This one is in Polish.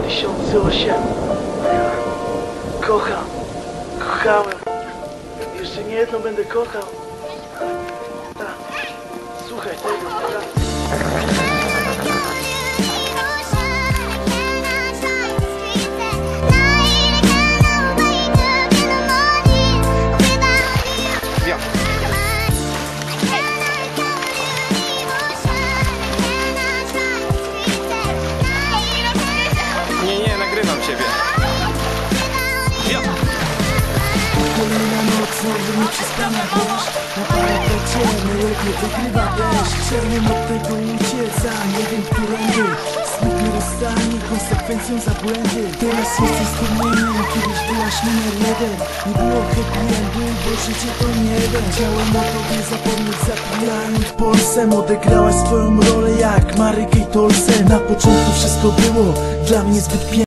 2008. Kocham, kochałem. Jeszcze nie jedno będę kochał. Tak. Słuchaj tego, tak. Nie, nagrywam ciebie. Kolejna noc, znowu nieprzespana, wiesz. Na parapecie najlepiej wygrywa deszcz. Chciałem od tego uciec, a nie wiem którędy. Smut mnie rozstanie konsekwencją za błędy. Teraz jesteś wspomnieniem, kiedyś byłaś numer jeden. Nie było happy endu, bo życie to nie jeden. Chciałem o tobie zapomnieć, zapijając polsem. Odegrałaś swoją rolę jak Mary Kate Olsen. Na początku wszystko było dla mnie zbyt piękne.